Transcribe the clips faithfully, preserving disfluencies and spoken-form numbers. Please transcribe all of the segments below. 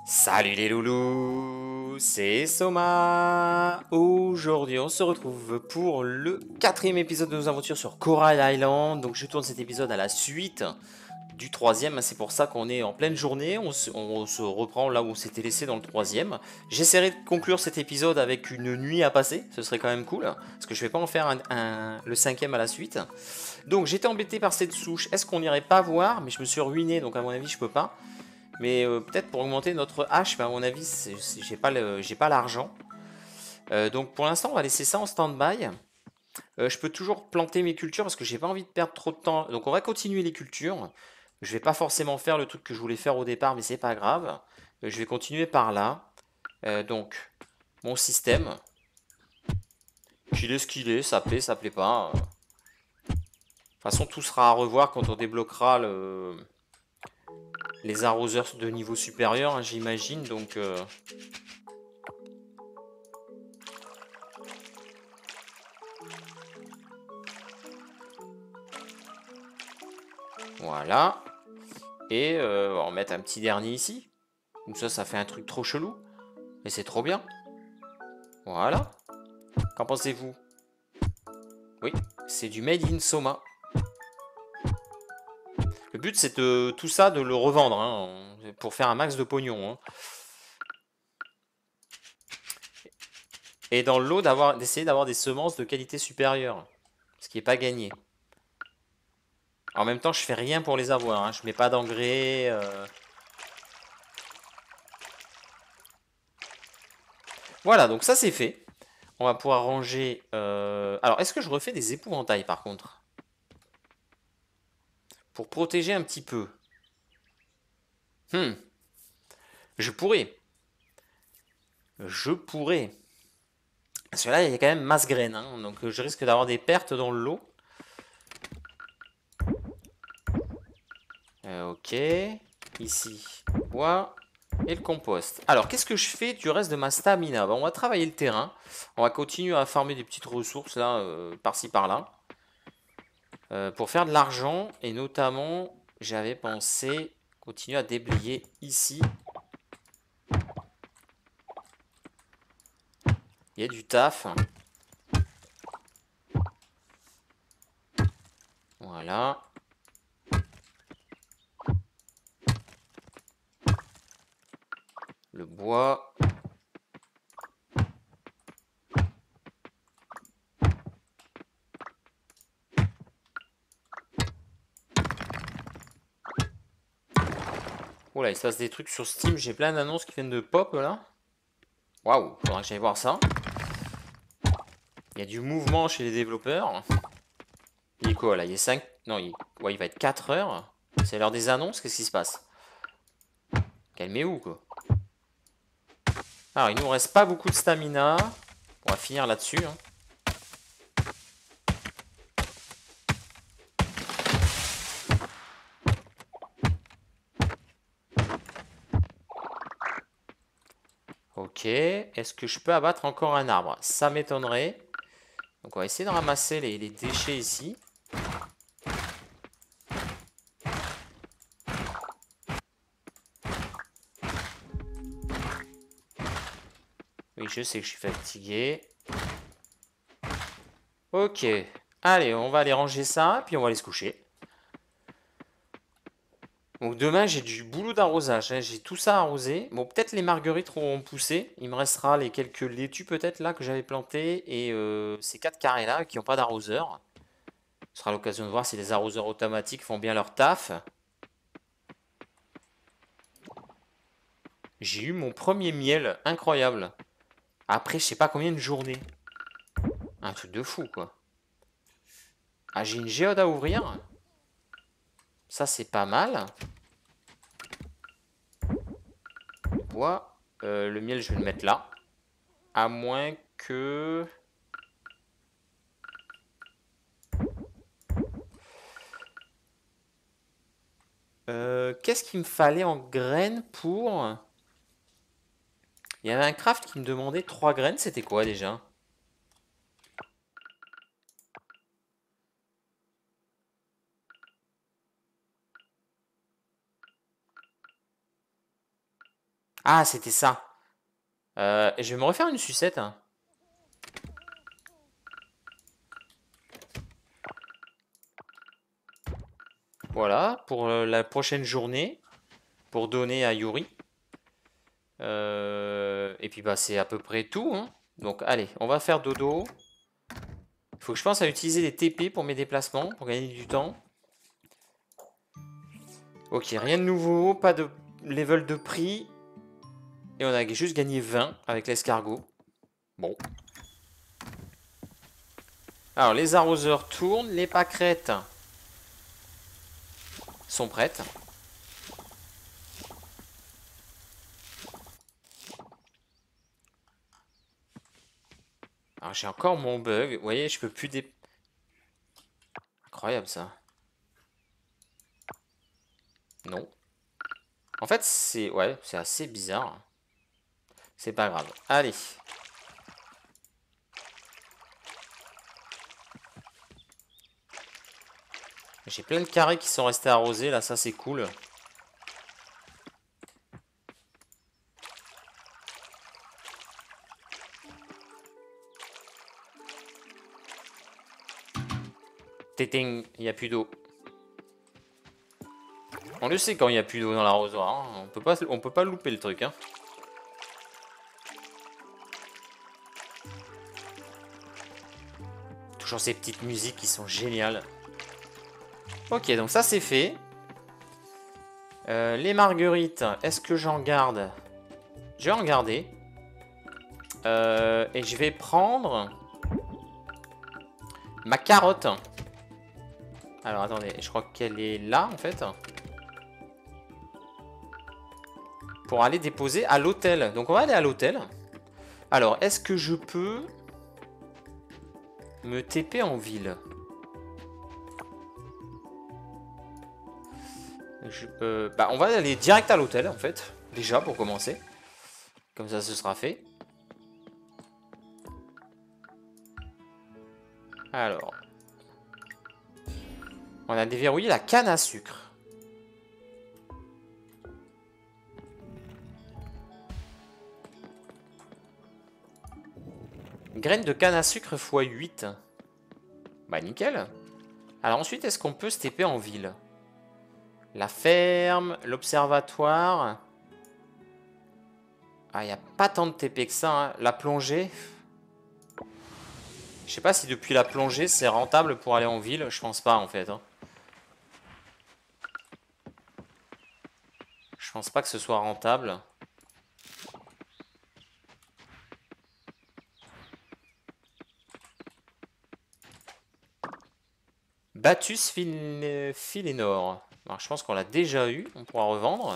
Salut les loulous, c'est Soma. Aujourd'hui, on se retrouve pour le quatrième épisode de nos aventures sur Coral Island. Donc, je tourne cet épisode à la suite du troisième. C'est pour ça qu'on est en pleine journée. On se, on se reprend là où on s'était laissé dans le troisième. J'essaierai de conclure cet épisode avec une nuit à passer. Ce serait quand même cool, parce que je vais pas en faire un, un- le cinquième à la suite. Donc, j'étais embêté par cette souche. Est-ce qu'on n'irait pas voir? Mais je me suis ruiné, donc à mon avis, je peux pas. Mais euh, peut-être pour augmenter notre hache, mais à mon avis, c'est- c'est- j'ai pas le- j'ai pas l'argent. Euh, donc pour l'instant, on va laisser ça en stand-by. Euh, je peux toujours planter mes cultures parce que j'ai pas envie de perdre trop de temps. Donc on va continuer les cultures. Je vais pas forcément faire le truc que je voulais faire au départ, mais c'est pas grave. Euh, je vais continuer par là. Euh, donc mon système, qu'il est ce qu'il est, ça plaît, ça plaît pas. De toute façon, tout sera à revoir quand on débloquera le- les arroseurs de niveau supérieur, hein, j'imagine. Donc euh, voilà. Et euh, on va mettre un petit dernier ici. Comme ça, ça fait un truc trop chelou. Et c'est trop bien. Voilà. Qu'en pensez-vous? Oui, c'est du Made in Soma. Le but, c'est de tout ça, de le revendre, hein, pour faire un max de pognon, hein. Et dans le lot, d'avoir, d'essayer d'avoir des semences de qualité supérieure. Ce qui n'est pas gagné. En même temps, je fais rien pour les avoir, hein. Je mets pas d'engrais. euh. Voilà, donc ça c'est fait. On va pouvoir ranger. euh, Alors, est-ce que je refais des épouvantails par contre? Pour protéger un petit peu. Hmm, je pourrais. Je pourrais. Parce que là, il y a quand même masse graine, hein, donc euh, je risque d'avoir des pertes dans le lot. Euh, ok. Ici, bois et le compost. Alors, qu'est-ce que je fais du reste de ma stamina? Bon, on va travailler le terrain. On va continuer à farmer des petites ressources, là, euh, par-ci, par-là. Euh, pour faire de l'argent, et notamment, j'avais pensé continuer à déblayer ici. Il y a du taf. Voilà. Le bois. Oh là, il se passe des trucs sur Steam. J'ai plein d'annonces qui viennent de pop, là. Waouh, faudra que j'aille voir ça. Il y a du mouvement chez les développeurs. Il est quoi là? Il est cinq. Non, il... Ouais, il va être quatre heures. C'est l'heure des annonces, qu'est-ce qui se passe? Calmez-vous quoi. Alors, il nous reste pas beaucoup de stamina. On va finir là-dessus, hein. Ok. Est-ce que je peux abattre encore un arbre? Ça m'étonnerait. Donc, on va essayer de ramasser les, les déchets ici. Oui, je sais que je suis fatigué. Ok. Allez, on va aller ranger ça, puis on va aller se coucher. Donc demain, j'ai du boulot d'arrosage, hein. J'ai tout ça arrosé. Bon, peut-être les marguerites auront poussé. Il me restera les quelques laitues peut-être là que j'avais plantés et euh, ces quatre carrés là qui n'ont pas d'arroseur. Ce sera l'occasion de voir si les arroseurs automatiques font bien leur taf. J'ai eu mon premier miel, incroyable. Après, je sais pas combien de journées. Un truc de fou quoi. Ah, j'ai une géode à ouvrir. Ça, c'est pas mal. Le bois. Euh, le miel, je vais le mettre là. À moins que... Euh, Qu'est-ce qu'il me fallait en graines pour... Il y avait un craft qui me demandait trois graines, c'était quoi déjà? Ah, c'était ça. Euh, je vais me refaire une sucette. Hein. Voilà, pour euh, la prochaine journée, pour donner à Yuri. Euh, et puis bah c'est à peu près tout. Hein. Donc allez, on va faire dodo. Il faut que je pense à utiliser les T P pour mes déplacements, pour gagner du temps. Ok, rien de nouveau, pas de level de prix. Et on a juste gagné vingt avec l'escargot. Bon. Alors les arroseurs tournent, les pâquerettes sont prêtes. Alors j'ai encore mon bug. Vous voyez, je peux plus dé... Incroyable ça. Non. En fait, c'est... Ouais, c'est assez bizarre. C'est pas grave. Allez. J'ai plein de carrés qui sont restés arrosés. Là, ça c'est cool. Téting, il n'y a plus d'eau. On le sait quand il n'y a plus d'eau dans l'arrosoir. Hein. On peut pas, on peut pas louper le truc. Hein. Toujours ces petites musiques qui sont géniales. Ok, donc ça c'est fait. Euh, les marguerites, est-ce que j'en garde? Je vais en garder. Euh, et je vais prendre ma carotte. Alors attendez, je crois qu'elle est là en fait. Pour aller déposer à l'hôtel. Donc on va aller à l'hôtel. Alors, est-ce que je peux me T P en ville? je, euh, Bah, on va aller direct à l'hôtel en fait. Déjà pour commencer. Comme ça, ce sera fait. Alors. On a déverrouillé la canne à sucre. Graines de canne à sucre fois huit. Bah nickel. Alors ensuite, est-ce qu'on peut se T P en ville? La ferme, l'observatoire. Ah, il n'y a pas tant de T P que ça. Hein. La plongée. Je sais pas si depuis la plongée, c'est rentable pour aller en ville. Je pense pas en fait. Hein. Je pense pas que ce soit rentable. Batus Philénor. Alors, je pense qu'on l'a déjà eu. On pourra revendre.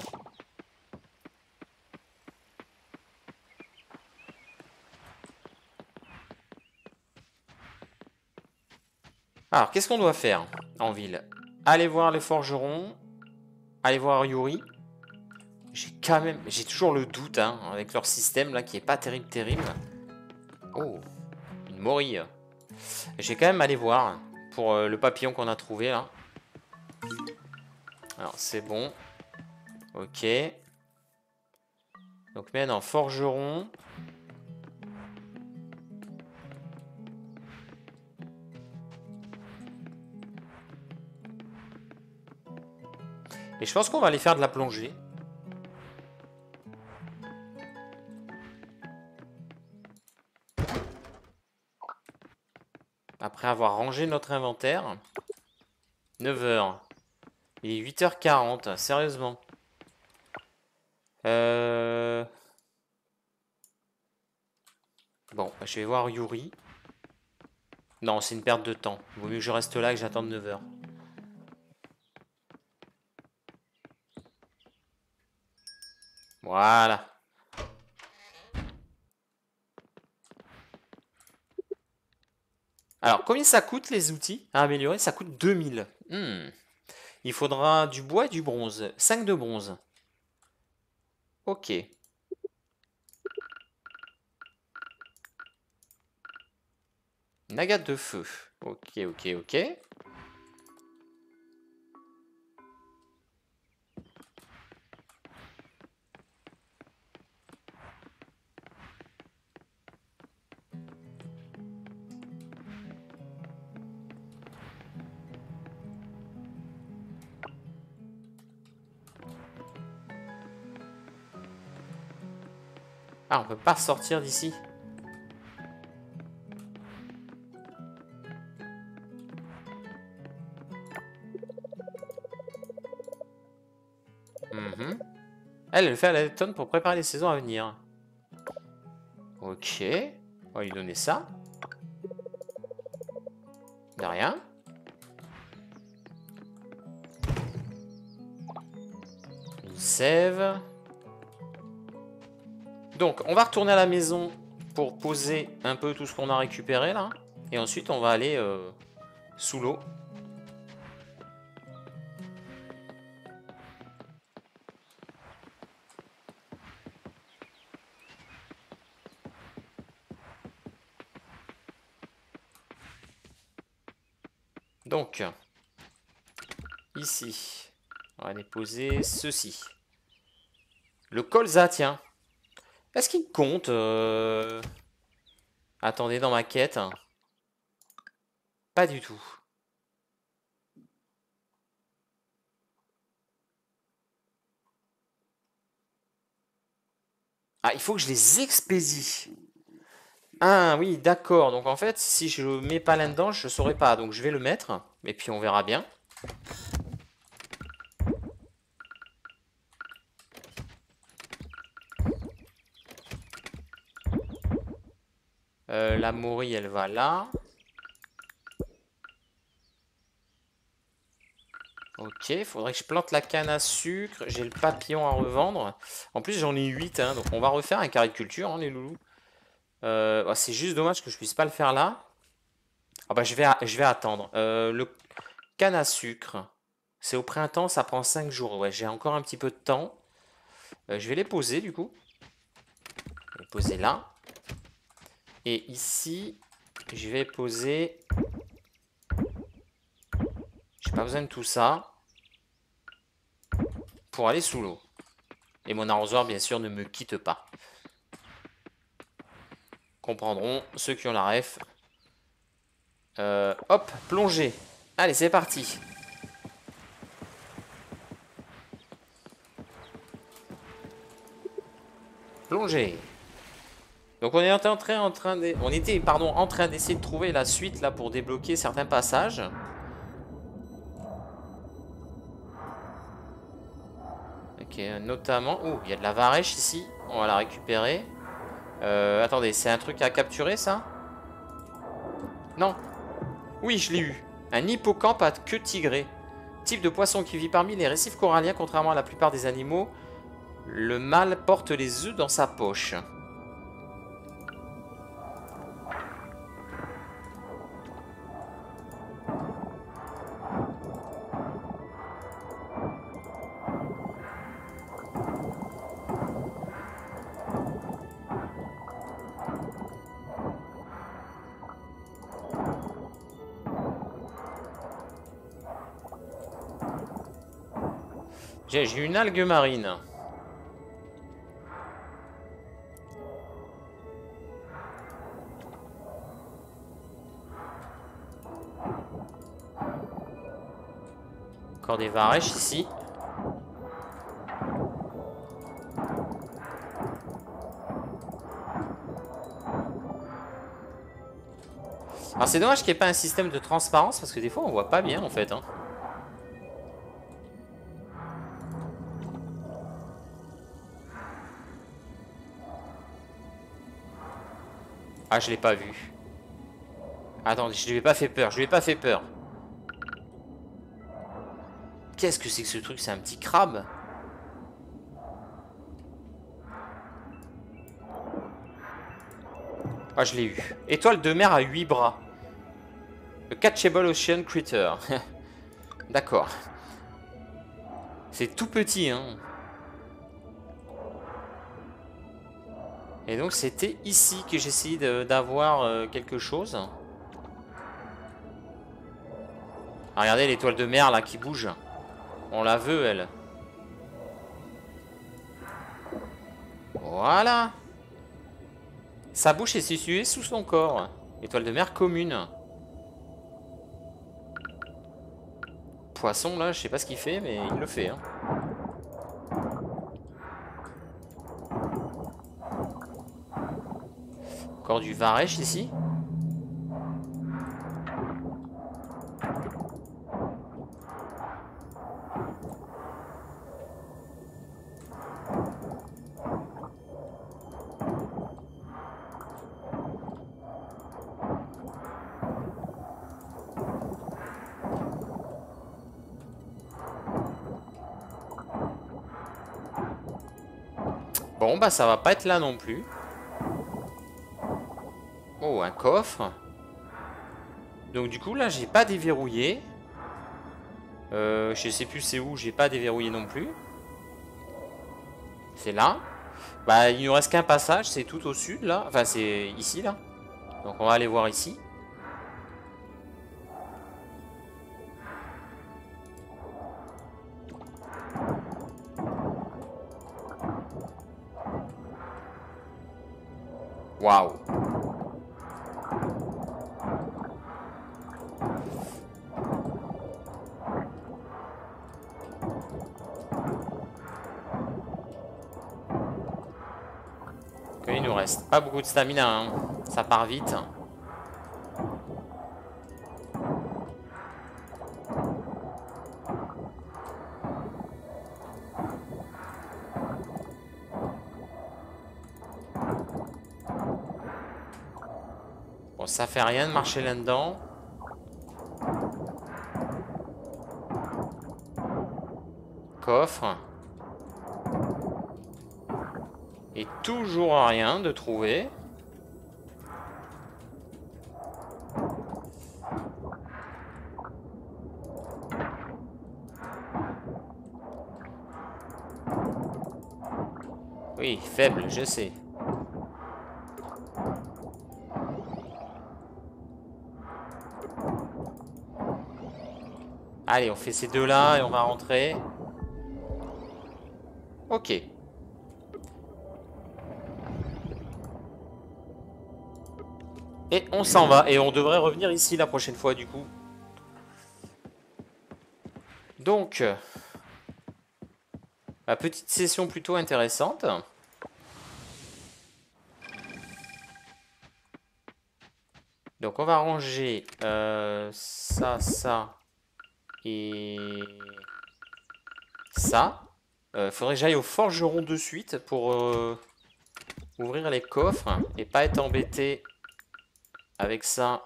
Alors, qu'est-ce qu'on doit faire en ville? Aller voir les forgerons. Aller voir Yuri. J'ai quand même... J'ai toujours le doute hein, avec leur système là qui est pas terrible terrible. Oh, une morille. J'ai quand même aller voir pour euh, le papillon qu'on a trouvé là. Alors c'est bon. Ok. Donc maintenant forgeron. Et je pense qu'on va aller faire de la plongée. Après avoir rangé notre inventaire. neuf heures. Il est huit heures quarante, sérieusement. Euh... Bon, je vais voir Yuri. Non, c'est une perte de temps. Il vaut mieux que je reste là et que j'attende neuf heures. Voilà. Alors, combien ça coûte les outils à améliorer? Ça coûte deux mille. Hmm. Il faudra du bois et du bronze. cinq de bronze. Ok. Nagate de feu. Ok, ok, ok. Ah, on peut pas sortir d'ici. Mmh. Elle, elle fait à la tonne pour préparer les saisons à venir. Ok. On va lui donner ça. De rien. Une sève. Donc, on va retourner à la maison pour poser un peu tout ce qu'on a récupéré là. Et ensuite, on va aller euh, sous l'eau. Donc, ici, on va déposer ceci. Le colza, tiens. Est-ce qu'il compte euh... Attendez, dans ma quête. Pas du tout. Ah, il faut que je les expédie. Ah oui, d'accord. Donc en fait, si je le mets pas là-dedans, je saurais pas. Donc je vais le mettre. Et puis on verra bien. Euh, la Mori, elle va là. Ok, il faudrait que je plante la canne à sucre. J'ai le papillon à revendre. En plus, j'en ai huit. Hein, donc on va refaire un carré de culture, hein, les loulous. Euh, bah, c'est juste dommage que je puisse pas le faire là. Ah bah je vais, je vais attendre. Euh, le canne à sucre. C'est au printemps, ça prend cinq jours. Ouais, j'ai encore un petit peu de temps. Euh, je vais les poser du coup. Je vais les poser là. Et ici, je vais poser... J'ai pas besoin de tout ça. Pour aller sous l'eau. Et mon arrosoir, bien sûr, ne me quitte pas. Comprendront ceux qui ont la ref. Euh, hop, plongée. Allez, c'est parti. Plongée. Donc on est en train, en train de, on était pardon en train d'essayer de trouver la suite là pour débloquer certains passages. Ok, notamment, oh, il y a de la varèche ici. On va la récupérer. Euh, attendez, c'est un truc à capturer ça? Non. Oui, je l'ai eu. Un hippocampe à queue tigrée. Type de poisson qui vit parmi les récifs coralliens, contrairement à la plupart des animaux. Le mâle porte les œufs dans sa poche. J'ai une algue marine. Encore des varèches ici. Alors c'est dommage qu'il n'y ait pas un système de transparence parce que des fois on voit pas bien en fait. Hein. Ah, je l'ai pas vu. Attendez, je lui ai pas fait peur, je lui ai pas fait peur. Qu'est-ce que c'est que ce truc? C'est un petit crabe? Ah, je l'ai eu. Étoile de mer à huit bras. Le Catchable Ocean Critter. D'accord. C'est tout petit, hein. Et donc c'était ici que j'essayais d'avoir euh, quelque chose. Ah, regardez l'étoile de mer là qui bouge. On la veut elle. Voilà. Sa bouche est située sous son corps. Étoile de mer commune. Poisson là, je sais pas ce qu'il fait mais il le fait. Hein. Encore du varech ici. Bon, bah ça va pas être là non plus. Oh, un coffre. Donc du coup, là, j'ai pas déverrouillé. Euh, je sais plus c'est où, j'ai pas déverrouillé non plus. C'est là. Bah, il nous reste qu'un passage, c'est tout au sud, là. Enfin, c'est ici, là. Donc on va aller voir ici. Waouh. Il nous reste pas beaucoup de stamina, hein. Ça part vite. Bon, ça fait rien de marcher là-dedans. Coffre. Et toujours rien de trouver. Oui, faible, je sais. Allez, on fait ces deux-là et on va rentrer. Ok. Et on s'en va. Et on devrait revenir ici la prochaine fois, du coup. Donc, ma petite session plutôt intéressante. Donc, on va ranger euh, ça, ça et ça. Euh, faudrait que j'aille au forgeron de suite pour euh, ouvrir les coffres et pas être embêté avec ça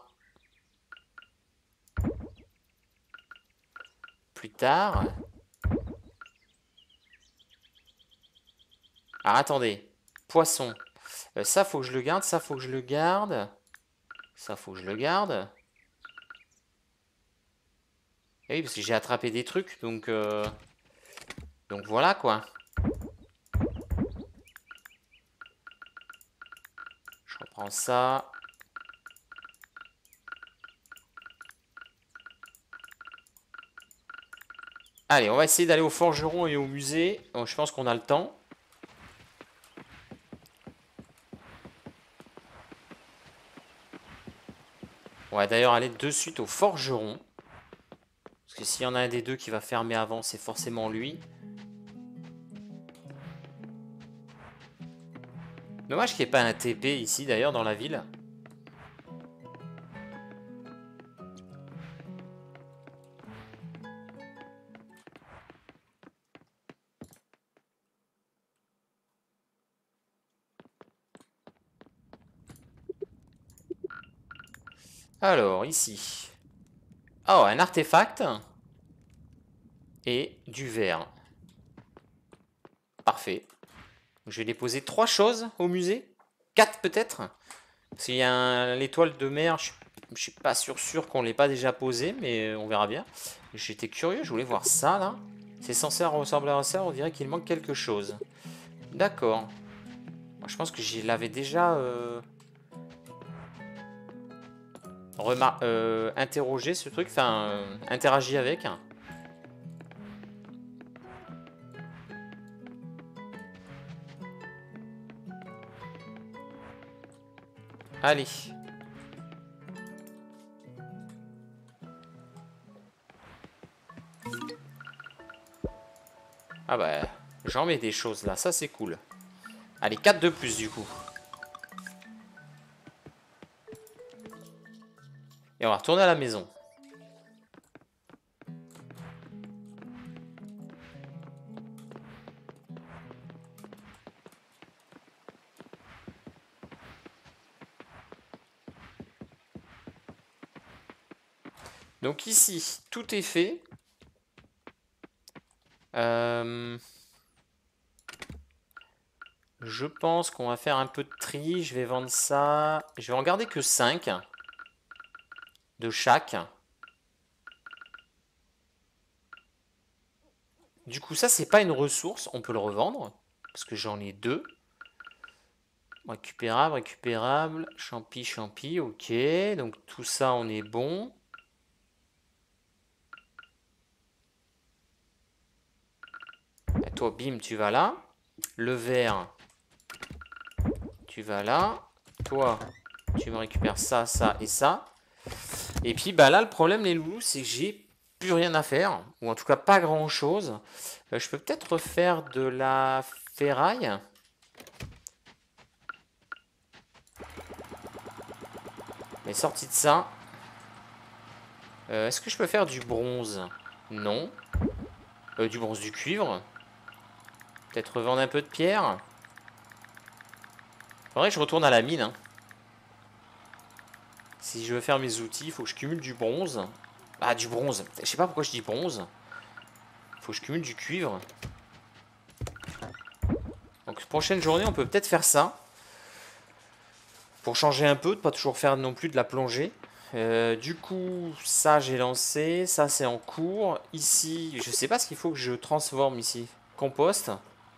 plus tard. Ah, attendez. Poisson. Euh, ça, faut que je le garde. Ça, faut que je le garde. Ça, faut que je le garde. Et oui, parce que j'ai attrapé des trucs, donc... Euh... Donc voilà, quoi. Je reprends ça. Allez, on va essayer d'aller au forgeron et au musée. Donc, je pense qu'on a le temps. On va d'ailleurs aller de suite au forgeron. Parce que s'il y en a un des deux qui va fermer avant, c'est forcément lui. Dommage qu'il n'y ait pas un T P ici, d'ailleurs, dans la ville. Alors, ici. Oh, un artefact. Et du verre. Parfait. Je vais déposer trois choses au musée. Quatre peut-être. S'il y a l'étoile de mer, je ne suis pas sûr, sûr qu'on ne l'ait pas déjà posé, mais on verra bien. J'étais curieux, je voulais voir ça là. C'est censé ressembler à ça, on dirait qu'il manque quelque chose. D'accord. Je pense que je l'avais déjà euh, euh, interrogé ce truc, enfin euh, interagi avec. Allez. Ah bah, j'en mets des choses là, ça c'est cool. Allez, quatre de plus du coup. Et on va retourner à la maison. Donc ici, tout est fait. Euh, je pense qu'on va faire un peu de tri. Je vais vendre ça. Je vais en garder que cinq. De chaque. Du coup, ça, c'est pas une ressource. On peut le revendre. Parce que j'en ai deux. Récupérable, récupérable. Champi, champi. Ok. Donc tout ça, on est bon. Et toi, bim, tu vas là. Le vert, tu vas là. Toi, tu me récupères ça, ça et ça. Et puis, bah là, le problème, les loulous, c'est que j'ai plus rien à faire. Ou en tout cas, pas grand-chose. Euh, je peux peut-être refaire de la ferraille. Mais sorti de ça. Euh, Est-ce que je peux faire du bronze? Non. Euh, du bronze, du cuivre. Peut-être revendre un peu de pierre. Faudrait que je retourne à la mine. Hein. Si je veux faire mes outils, il faut que je cumule du bronze. Ah, du bronze. Je sais pas pourquoi je dis bronze. Il faut que je cumule du cuivre. Donc, prochaine journée, on peut peut-être faire ça. Pour changer un peu, de pas toujours faire non plus de la plongée. Euh, du coup, ça, j'ai lancé. Ça, c'est en cours. Ici, je sais pas ce qu'il faut que je transforme ici. Compost.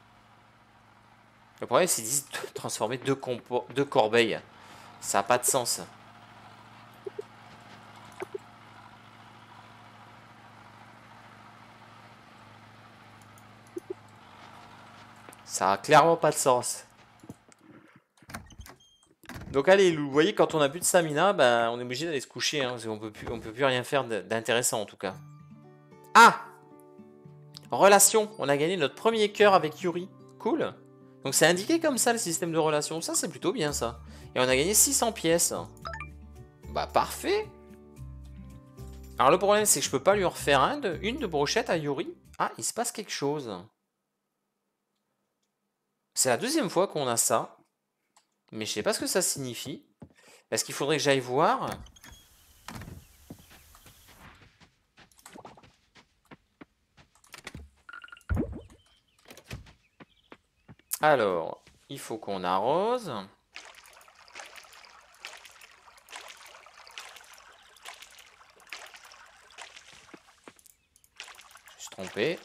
Le problème, c'est de transformer deux, deux corbeilles. Ça n'a pas de sens. Ça a clairement pas de sens. Donc allez, vous voyez, quand on a plus de stamina, bah, on est obligé d'aller se coucher. Hein, parce qu'on peut plus, on peut plus rien faire d'intéressant en tout cas. Ah! Relation. On a gagné notre premier cœur avec Yuri. Cool. Donc c'est indiqué comme ça le système de relation. Ça, c'est plutôt bien ça. Et on a gagné six cents pièces. Bah parfait. Alors le problème, c'est que je peux pas lui refaire un de, une de brochette à Yuri. Ah, il se passe quelque chose. C'est la deuxième fois qu'on a ça. Mais je sais pas ce que ça signifie. Est-ce qu'il faudrait que j'aille voir? Alors, il faut qu'on arrose. Je suis trompé.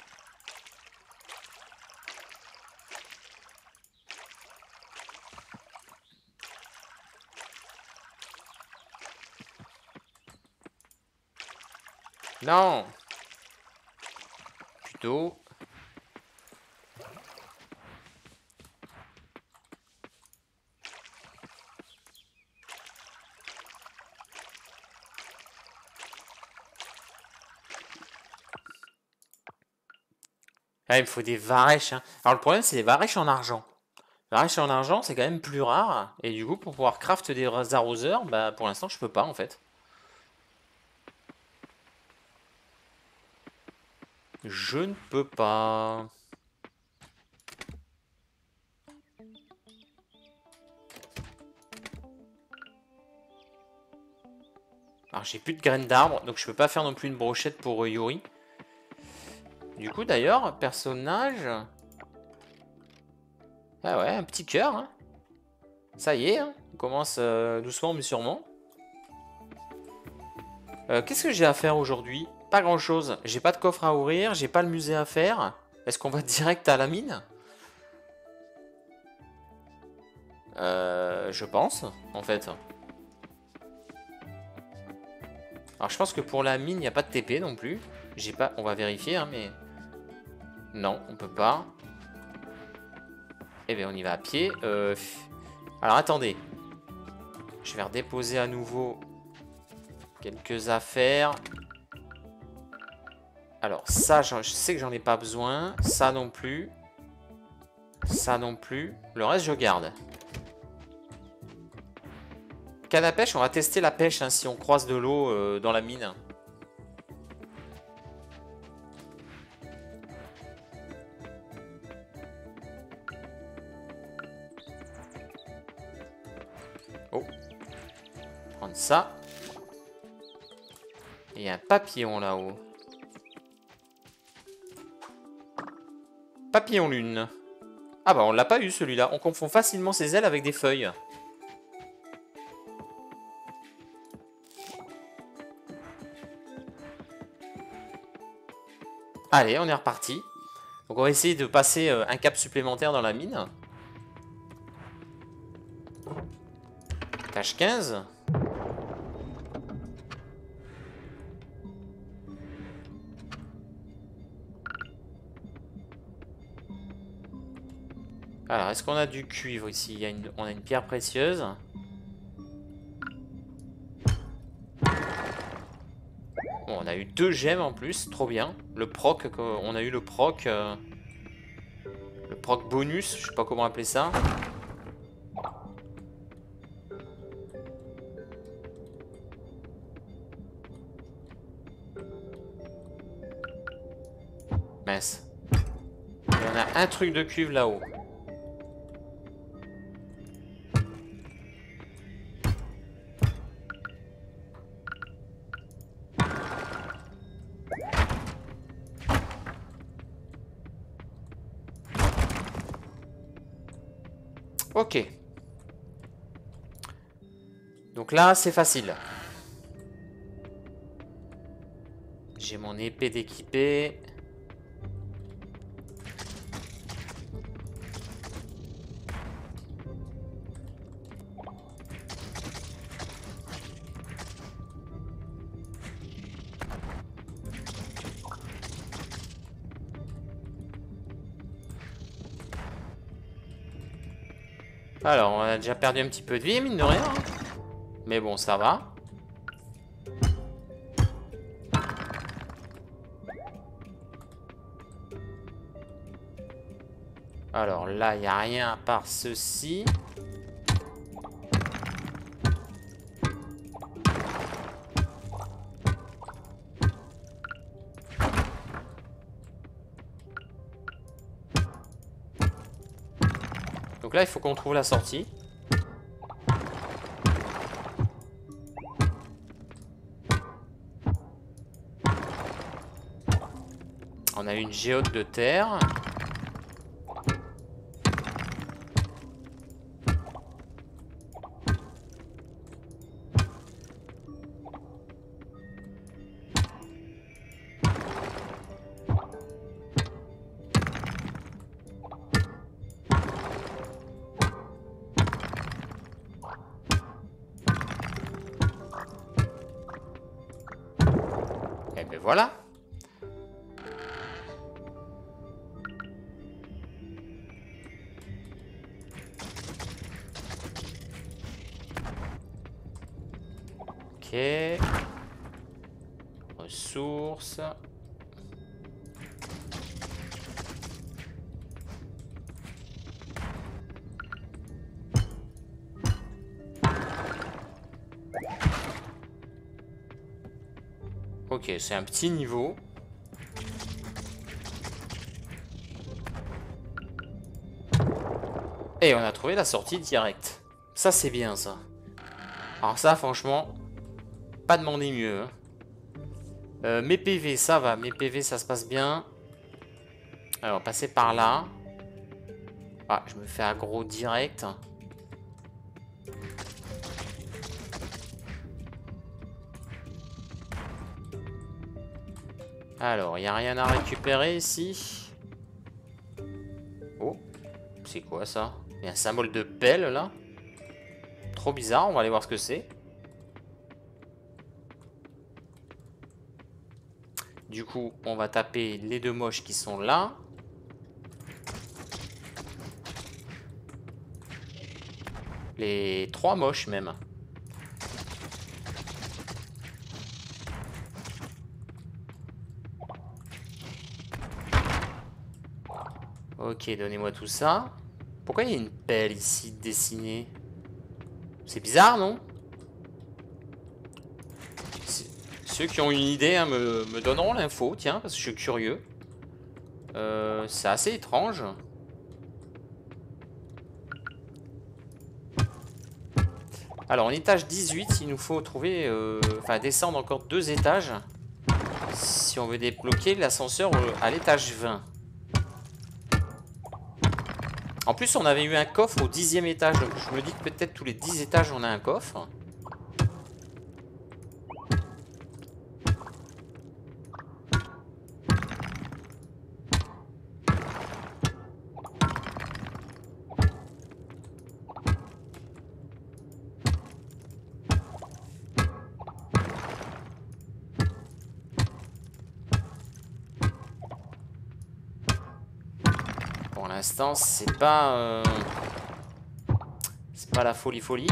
Non. Plutôt. Ah, il me faut des varèches. Hein. Alors le problème, c'est les varèches en argent. Les varèches en argent, c'est quand même plus rare. Et du coup, pour pouvoir craft des arroseurs, bah pour l'instant, je peux pas en fait. Je ne peux pas. Alors j'ai plus de graines d'arbre, donc je peux pas faire non plus une brochette pour euh, Yuri. Du coup d'ailleurs, personnage... Ah ouais, un petit cœur. Hein. Ça y est, hein. On commence euh, doucement mais sûrement. Euh, Qu'est-ce que j'ai à faire aujourd'hui? Pas grand chose. J'ai pas de coffre à ouvrir, j'ai pas le musée à faire. Est-ce qu'on va direct à la mine? Euh, je pense, en fait. Alors je pense que pour la mine, il n'y a pas de T P non plus. J'ai pas. On va vérifier, hein, mais. Non, on peut pas. Eh bien, on y va à pied. Euh... Alors attendez. Je vais redéposer à nouveau quelques affaires. Alors ça, je sais que j'en ai pas besoin. Ça non plus. Ça non plus. Le reste, je garde. canne à pêche, on va tester la pêche hein, si on croise de l'eau euh, dans la mine. Oh. Prendre ça. Et il y a un papillon là-haut. Papillon lune. Ah bah on l'a pas eu celui-là. On confond facilement ses ailes avec des feuilles. Allez, on est reparti. Donc on va essayer de passer euh, un cap supplémentaire dans la mine. Tâche quinze. Alors, est-ce qu'on a du cuivre ici? Il y a une, on a une pierre précieuse. Bon, on a eu deux gemmes en plus, trop bien. Le proc, on a eu le proc... Euh, le proc bonus, je sais pas comment appeler ça. Mince. Il y en a un truc de cuivre là-haut. Ok. Donc là, c'est facile. J'ai mon épée d'équipé. Alors, on a déjà perdu un petit peu de vie, mine de rien. Hein. Mais bon, ça va. Alors là, il n'y a rien à part ceci. Donc là, il faut qu'on trouve la sortie. On a une géote de terre. Et ben voilà. Ok. Ressources. Ok, c'est un petit niveau. Et on a trouvé la sortie directe. Ça, c'est bien, ça. Alors ça, franchement, pas demander mieux. Hein. Euh, mes P V, ça va. Mes P V, ça se passe bien. Alors, passer par là. Ah, je me fais aggro direct. Alors, il n'y a rien à récupérer ici. Oh, c'est quoi ça? Il y a un symbole de pelle là. Trop bizarre, on va aller voir ce que c'est. Du coup, on va taper les deux moches qui sont là. Les trois moches même. Ok, donnez-moi tout ça. Pourquoi il y a une pelle ici dessinée? C'est bizarre, non? Ceux qui ont une idée hein, me, me donneront l'info, tiens, parce que je suis curieux. Euh, c'est assez étrange. Alors, en étage dix-huit, il nous faut trouver... Euh, enfin, descendre encore deux étages. Si on veut débloquer l'ascenseur à l'étage vingt. En plus, on avait eu un coffre au dixième étage. Donc, je me dis que peut-être tous les dix étages, on a un coffre. Pour l'instant, c'est pas... Euh... C'est pas la folie folie.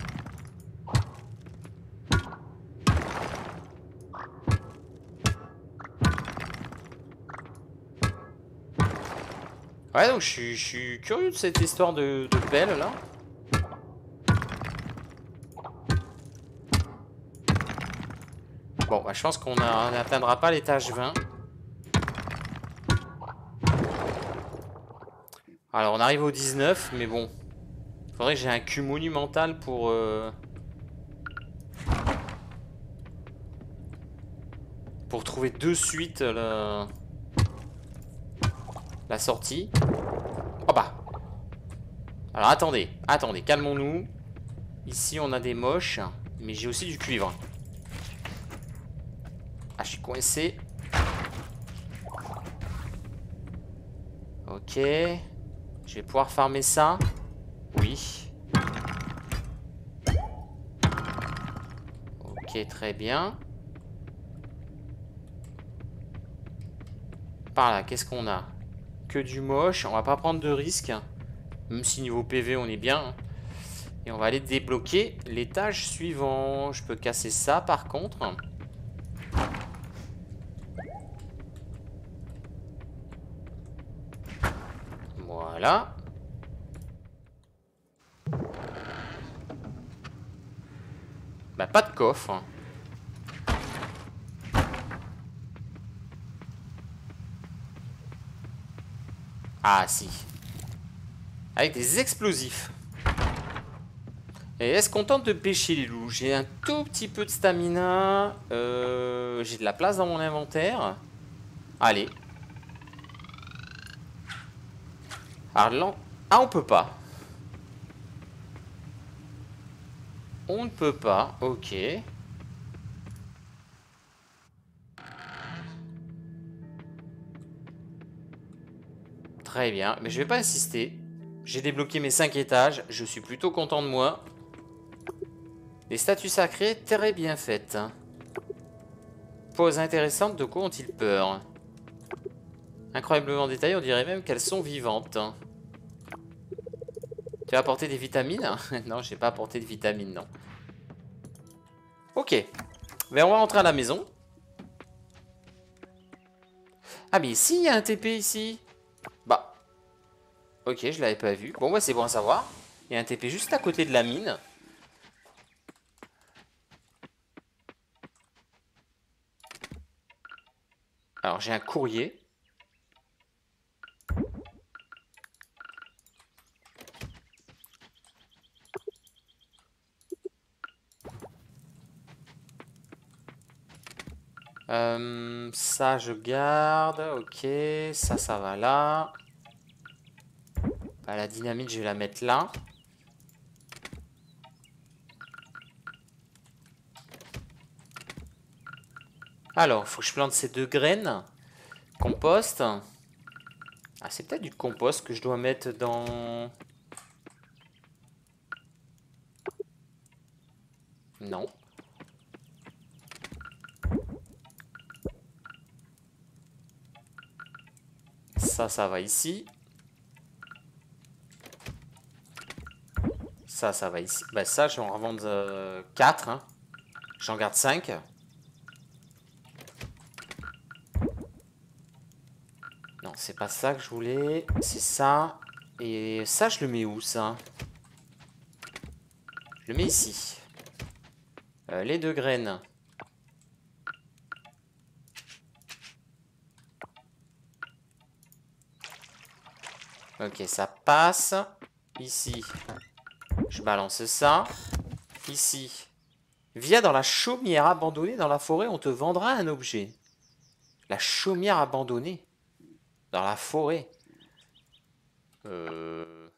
Ouais, donc je suis, je suis curieux de cette histoire de, de pelle, là. Bon, bah, je pense qu'on n'atteindra pas l'étage vingt. Alors, on arrive au dix-neuf, mais bon. Faudrait que j'ai un cul monumental pour... Euh... Pour trouver de suite la... La sortie. Oh bah. Alors, attendez. Attendez, calmons-nous. Ici, on a des moches. Mais j'ai aussi du cuivre. Ah, je suis coincé. Ok. Je vais pouvoir farmer ça. Oui. Ok, très bien. Par là, qu'est-ce qu'on a? Que du moche. On va pas prendre de risques. Même si niveau P V, on est bien. Et on va aller débloquer l'étage suivant. Je peux casser ça, par contre. Voilà. Bah, pas de coffre. Ah, si. Avec des explosifs. Et est-ce qu'on tente de pêcher les loups? J'ai un tout petit peu de stamina. Euh, J'ai de la place dans mon inventaire. Allez. Alors, ah, on peut pas. On ne peut pas, ok. Très bien, mais je vais pas insister. J'ai débloqué mes cinq étages, je suis plutôt content de moi. Les statues sacrées, très bien faites. Pose intéressante, de quoi ont-ils peur? Incroyablement détaillées, on dirait même qu'elles sont vivantes. Tu as apporté des vitamines? Non, j'ai pas apporté de vitamines, non. Ok. Mais on va rentrer à la maison. Ah, mais si, il y a un T P ici. Bah. Ok, je l'avais pas vu. Bon, ouais, c'est bon à savoir. Il y a un T P juste à côté de la mine. Alors, j'ai un courrier. Euh, ça, je garde. Ok, ça, ça va là. Bah, la dynamite, je vais la mettre là. Alors, il faut que je plante ces deux graines. Compost. Ah, c'est peut-être du compost que je dois mettre dans... Non. Ça, ça va ici. Ça, ça va ici. Bah, ça, je vais en revendre euh, quatre. Hein. J'en garde cinq. Non, c'est pas ça que je voulais. C'est ça. Et ça, je le mets où, ça? Je le mets ici. Euh, les deux graines. Ok, ça passe. Ici, je balance ça. Ici. Via dans la chaumière abandonnée dans la forêt, on te vendra un objet. La chaumière abandonnée dans la forêt. Euh...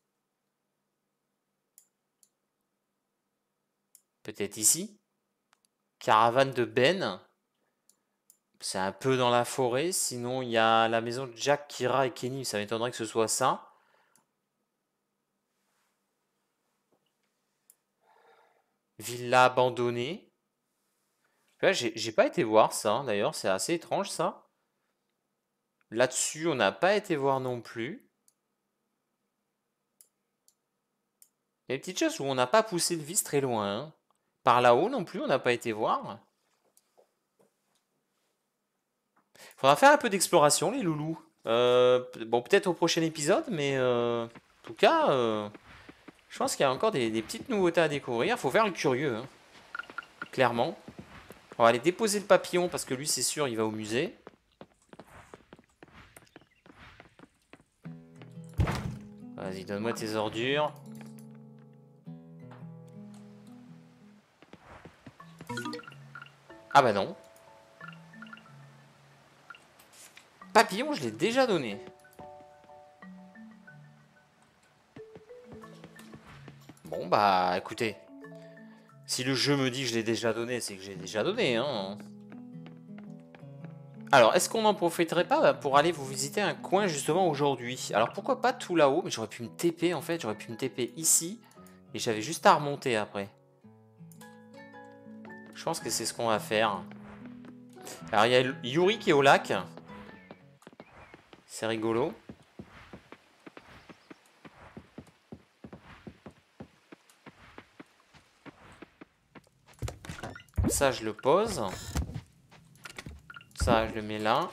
Peut-être ici. Caravane de Ben. C'est un peu dans la forêt. Sinon, il y a la maison de Jack, Kira et Kenny. Ça m'étonnerait que ce soit ça. Villa abandonnée. Ouais, j'ai j'ai pas été voir ça, hein, d'ailleurs. C'est assez étrange, ça. Là-dessus, on n'a pas été voir non plus. Il y a des petites choses où on n'a pas poussé le vis très loin, hein. Par là-haut non plus, on n'a pas été voir. Faudra faire un peu d'exploration, les loulous. Euh, bon, peut-être au prochain épisode, mais euh, en tout cas, euh, je pense qu'il y a encore des, des petites nouveautés à découvrir. Faut faire le curieux, hein, clairement. On va aller déposer le papillon parce que lui, c'est sûr, il va au musée. Vas-y, donne-moi tes ordures. Ah bah non. Papillon, je l'ai déjà donné. Bon bah, écoutez. Si le jeu me dit que je l'ai déjà donné, c'est que j'ai déjà donné, hein. Alors, est-ce qu'on n'en profiterait pas pour aller vous visiter un coin justement aujourd'hui? Alors, pourquoi pas tout là-haut? Mais j'aurais pu me T P en fait, j'aurais pu me T P ici. Et j'avais juste à remonter après. Je pense que c'est ce qu'on va faire. Alors, il y a Yuri qui est au lac. C'est rigolo. Ça, je le pose. Ça, je le mets là.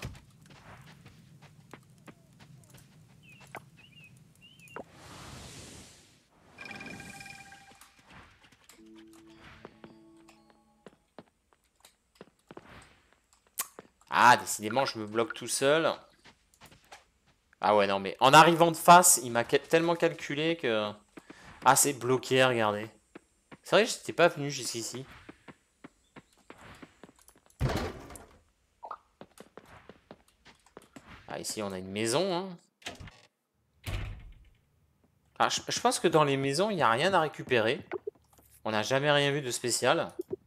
Ah, décidément, je me bloque tout seul. Ah ouais, non, mais en arrivant de face, il m'a tellement calculé que... Ah, c'est bloqué, regardez. C'est vrai que j'étais pas venu jusqu'ici. Ah, ici, on a une maison, hein. Ah, je, je pense que dans les maisons, il n'y a rien à récupérer. On n'a jamais rien vu de spécial.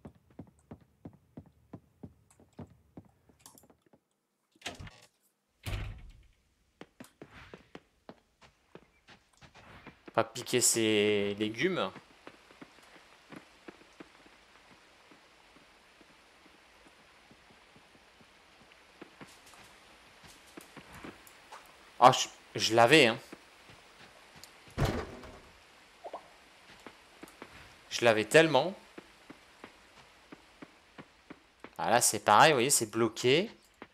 Pas piquer ses légumes. Ah, je, je l'avais, hein. Je l'avais tellement. Ah là, c'est pareil, vous voyez, c'est bloqué.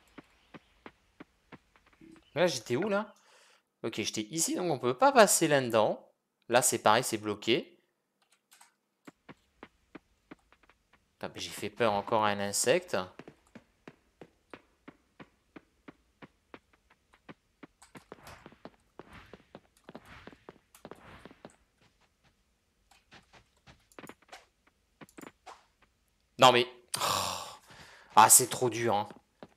Là, j'étais où, là? Ok, j'étais ici, donc on peut pas passer là-dedans. Là, c'est pareil, c'est bloqué. Ah, j'ai fait peur encore à un insecte. Non, mais... Oh. Ah, c'est trop dur, hein.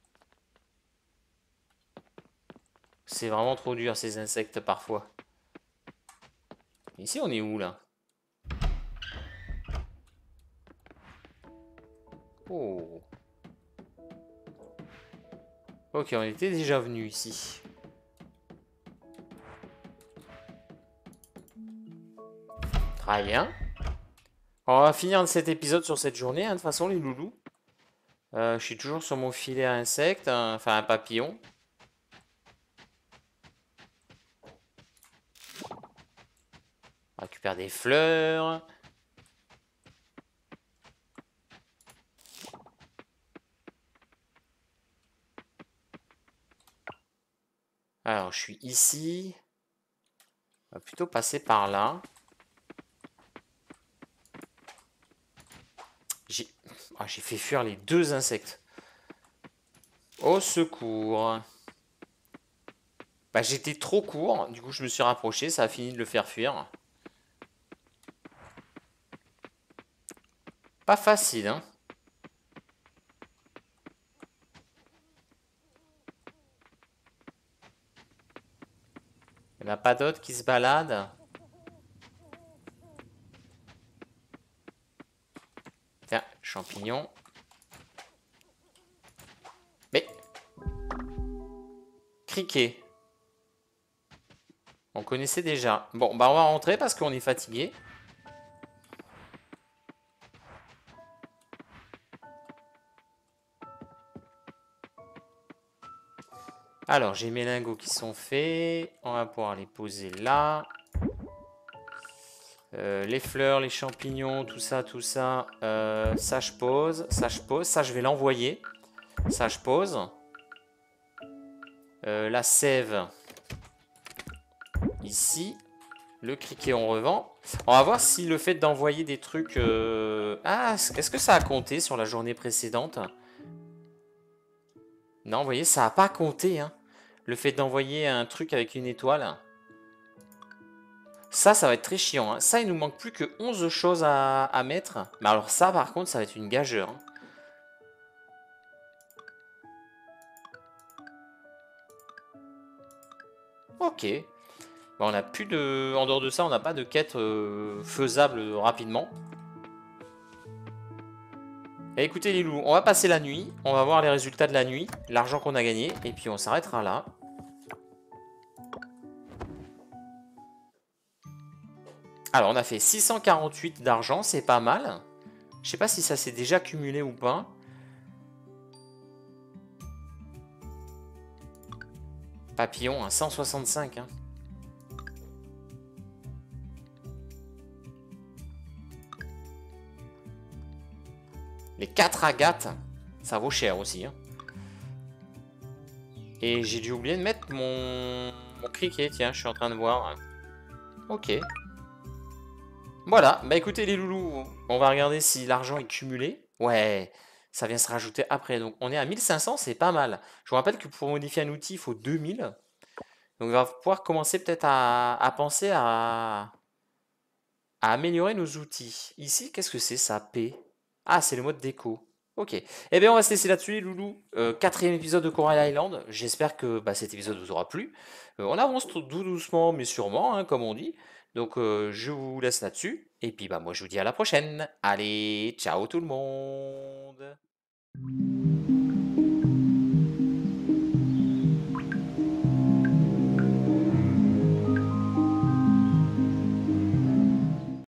C'est vraiment trop dur, ces insectes, parfois. Ici, on est où, là? Oh. Ok, on était déjà venu ici. Très bien. On va finir cet épisode sur cette journée, hein, de toute façon, les loulous. Euh, je suis toujours sur mon filet à insectes, hein, enfin un papillon. On récupère des fleurs. Alors, je suis ici. On va plutôt passer par là. J'ai ah, j'ai fait fuir les deux insectes. Au secours. Bah, j'étais trop court, du coup je me suis rapproché, ça a fini de le faire fuir. Pas facile, hein. Il n'y en a pas d'autres qui se baladent. Tiens, champignon. Mais... Criquet. On connaissait déjà. Bon, bah on va rentrer parce qu'on est fatigué. Alors, j'ai mes lingots qui sont faits. On va pouvoir les poser là. Euh, les fleurs, les champignons, tout ça, tout ça. Euh, ça, je pose. Ça, je pose. Ça, je vais l'envoyer. Ça, je pose. Euh, la sève. Ici. Le criquet, on revend. On va voir si le fait d'envoyer des trucs... Euh... Ah, est-ce que ça a compté sur la journée précédente? Non, vous voyez, ça n'a pas compté, hein. Le fait d'envoyer un truc avec une étoile. Ça, ça va être très chiant, hein. Ça, il nous manque plus que onze choses à, à mettre. Mais alors ça, par contre, ça va être une gageure, hein. Ok. Bah, on a plus de... En dehors de ça, on n'a pas de quête euh, faisable rapidement. Et écoutez les loups, on va passer la nuit. On va voir les résultats de la nuit. L'argent qu'on a gagné. Et puis on s'arrêtera là. Alors, on a fait six cent quarante-huit d'argent. C'est pas mal. Je sais pas si ça s'est déjà cumulé ou pas. Papillon, hein, cent soixante-cinq. Hein. Les quatre agates, ça vaut cher aussi. Hein. Et j'ai dû oublier de mettre mon... mon criquet. Tiens, je suis en train de voir. Ok. Voilà. Bah écoutez les loulous, on va regarder si l'argent est cumulé. Ouais, ça vient se rajouter après. Donc on est à mille cinq cents, c'est pas mal. Je vous rappelle que pour modifier un outil, il faut deux mille. Donc on va pouvoir commencer peut-être à, à penser à... à améliorer nos outils. Ici, qu'est-ce que c'est ça, P? Ah, c'est le mode déco. Ok. Eh bien, on va se laisser là-dessus, les loulous. Euh, quatrième épisode de Coral Island. J'espère que bah, cet épisode vous aura plu. Euh, on avance tout doucement, mais sûrement, hein, comme on dit. Donc, euh, je vous laisse là-dessus. Et puis, bah, moi, je vous dis à la prochaine. Allez, ciao tout le monde.